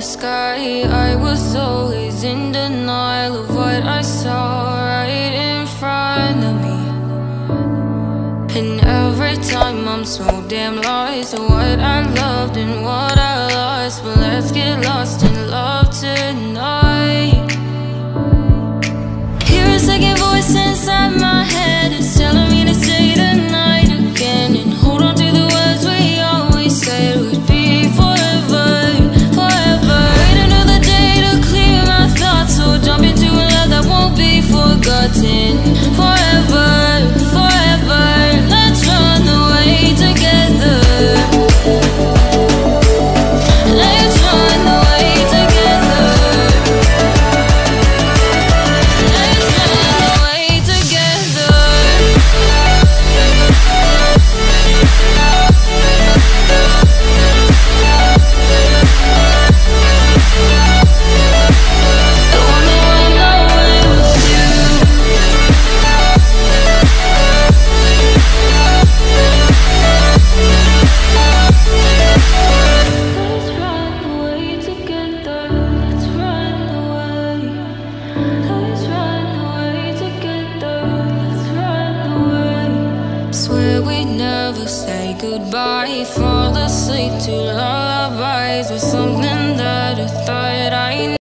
sky. I was always in denial of what I saw right in front of me. And every time I'm so damn lost to what I loved and what I lost. But let's get lost in love tonight. Hear a second voice inside my head, it's telling me to stay the night again and hold on to the words we always said would be forever, forever. Wait another day to clear my thoughts, so jump into a love that won't be forgotten. Forever, forever, let's run away together. Let's run away together. Let's run away together. I wanna run away with you. Let's run away together. Let's run away. Let's run away together. Let's run away. Swear we'd never say goodbye. Fall asleep to lullabies with something that I thought I